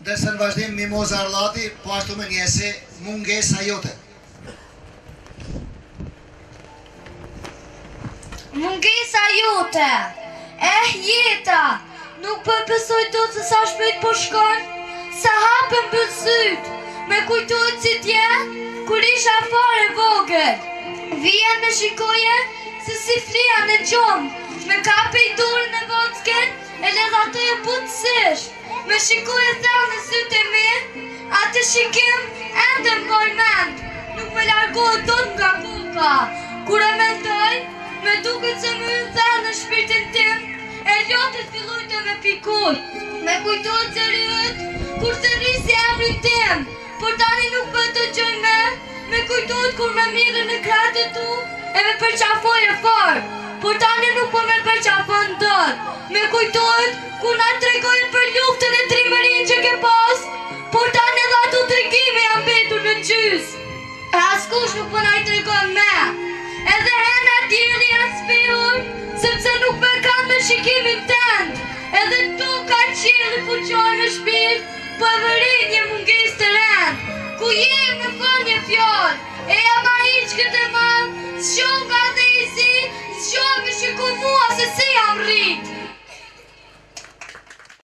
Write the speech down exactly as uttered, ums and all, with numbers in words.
Dërsa në vazhdim Mimoza Arllati, po ashtu më njësi mungesa jote. Mungesa jote, eh jeta, nuk përpësoj do të sa shpejt po shkon, sa hapën bësyt, me kujtojt si tje, kur isha fare vogël. Vijen me shikoje, se si flia në gjomë, me kape i dorën e vocken, e ledha të e butësish, me shikoje thellë në sytë e mi, atë shikim ende më përmend, nuk me largohet dot nga buka. Kur e mendoj, me duket se më hynë thellë në shpirtin tim, e ljotit filloj të me pikuj, me kujtojt se rryt, kur se rrisi emrin tim, por tani nuk për të gjoj me, me kujtojt kur me mirë në kratë tu, e me përqafoj e farë, por tani nuk po me përqafon dot, me kujtojt kur na tregojnë për luftën e trimërin që ke pas, por tani edhe ato tregime janë mbetur në gjys. E askush nuk po na i tregojnë me, edhe hena dielli janë sfihur, sepse nuk me kanë me shikimin tënd, edhe tu ka qielli fuqar në shpirt, po e vërin një mungesë të rend, ku je me fal një fjalë, e jam